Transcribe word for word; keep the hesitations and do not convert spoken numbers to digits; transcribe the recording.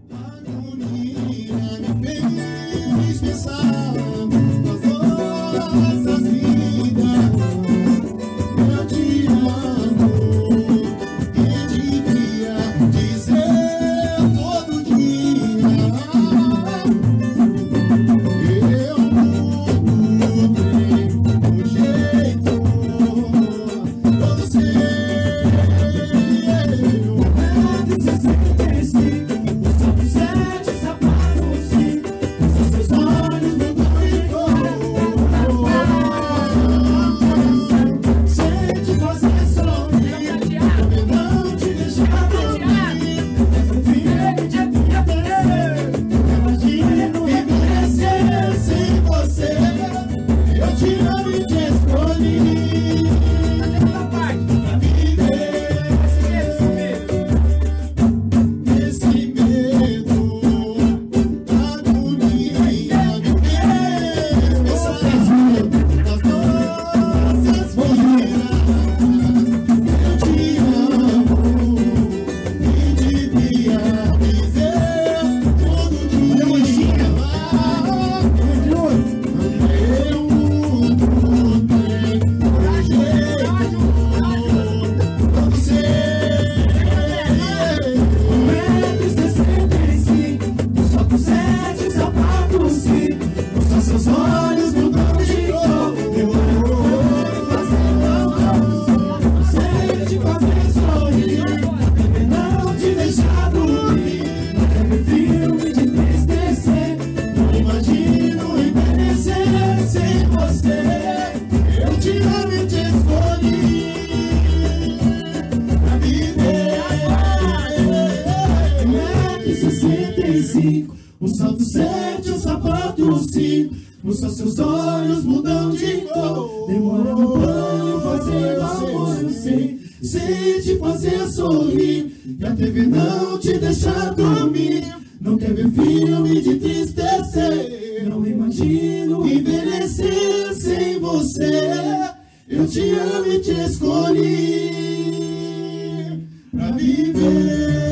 O salto sete, o sapato cinco. Só seus olhos mudam de cor. Demora no banho, fazer amor, eu sei. Sei te fazer sorrir. E a T V não te deixa dormir. Não quer ver filme de tristecer. Não imagino envelhecer sem você. Eu te amo e te escolhi pra viver.